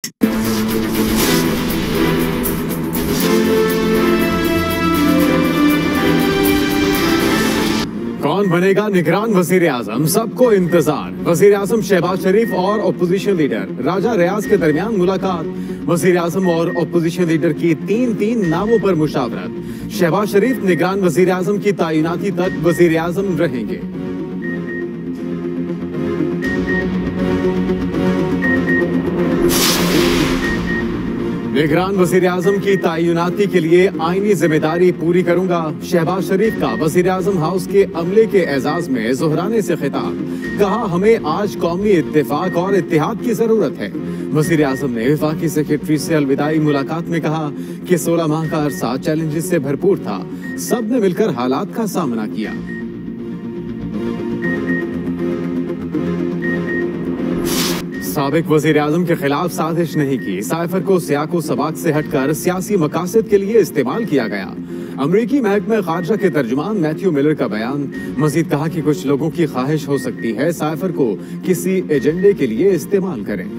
कौन बनेगा निगरान वजीर आजम, सबको इंतजार। वजीर आजम शहबाज शरीफ और अपोजिशन लीडर राजा रियाज के दरमियान मुलाकात। वजीर आजम और अपोजिशन लीडर की तीन नामों पर मुशावरत। शहबाज शरीफ निगरान वजीर आजम की तैनाती तक वजीर आजम रहेंगे। निगरान वजीर आजम की तैनाती के लिए आईनी जिम्मेदारी पूरी करूंगा। शहबाज शरीफ का वजीर आजम हाउस के अमले के एजाज में जोहराने से खिताब। कहा, हमें आज कौमी इत्तेफाक और इत्तेहाद की जरूरत है। वजीर आजम ने वफाकी सेक्रेटरी से अलविदाई मुलाकात में कहा कि 16 माह का अरसा चैलेंजेस से भरपूर था। सब ने मिलकर हालात का सामना किया। साबिक वजीर आजम के खिलाफ साजिश नहीं की। साइफर को सियाको सबाक से हटकर सियासी मकासद के लिए इस्तेमाल किया गया। अमरीकी महकमा खारजा के तर्जुमान मैथ्यू मिलर का बयान। मजीद कहा कि कुछ लोगों की ख्वाहिश हो सकती है साइफर को किसी एजेंडे के लिए इस्तेमाल करें।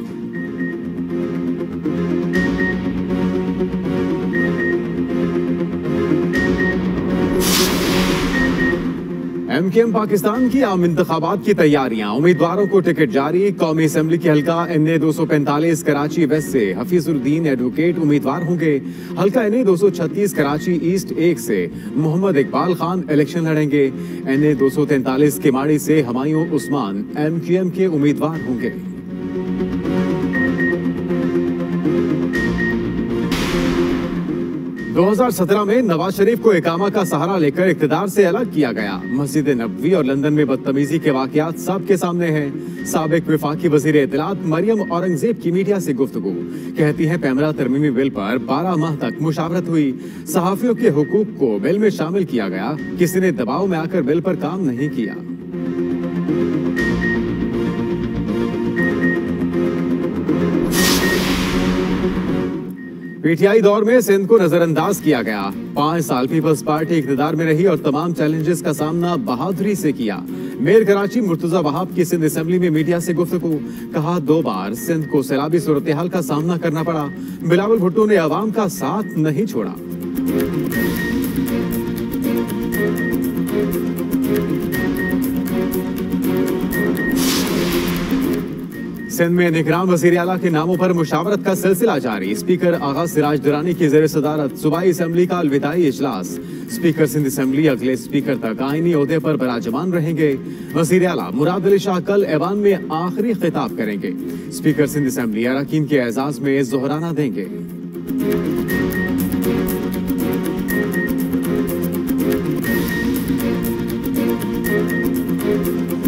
एमकेएम पाकिस्तान की आम इंतखाबात की तैयारियां। उम्मीदवारों को टिकट जारी। कौमी असेंबली के हल्का NA 245 कराची वेस्ट से हफीजुद्दीन एडवोकेट उम्मीदवार होंगे। हल्का NA 236 कराची ईस्ट 1 से मोहम्मद इकबाल खान इलेक्शन लड़ेंगे। NA 243 किमाड़ी से हुमायूं उस्मान MQM के उम्मीदवार होंगे। दो 2017 में नवाज शरीफ को इकामा का सहारा लेकर इख्तिदार से अलग किया गया। मस्जिद नबवी और लंदन में बदतमीजी के वाकयात सबके सामने हैं। साबिक वफाकी वजीर इत्तलात मरियम औरंगजेब की मीडिया से गुफ्तगू। कहती हैं, पैमरा तरमीमी बिल पर 12 माह तक मुशावरत हुई। सहाफियों के हुकूक को बिल में शामिल किया गया। किसी ने दबाव में आकर बिल पर काम नहीं किया। पीटीआई दौर में सिंध को नजरअंदाज किया गया। 5 साल पीपल्स पार्टी इख्तिदार में रही और तमाम चैलेंजेस का सामना बहादुरी से किया। मेयर कराची मुर्तजा वहाब की सिंध असेंबली में मीडिया से गुफ्तगू। कहा, 2 बार सिंध को सैलाबी सूरत हाल का सामना करना पड़ा। बिलावल भुट्टो ने अवाम का साथ नहीं छोड़ा। सिंध में निगरान वजीर आला के नामों पर मुशावरत का सिलसिला जारी। स्पीकर आगा सिराज दुरानी की ज़ेर सदारत सूबाई असेंबली का अलविदाई इजलास। स्पीकर सिंध असेंबली अगले स्पीकर तक आईनी ओहदे पर बराजमान रहेंगे। वजीर आला मुराद अली शाह कल ऐवान में आखिरी खिताब करेंगे। स्पीकर सिंध असेंबली अरकान के एजाज में जोहराना देंगे।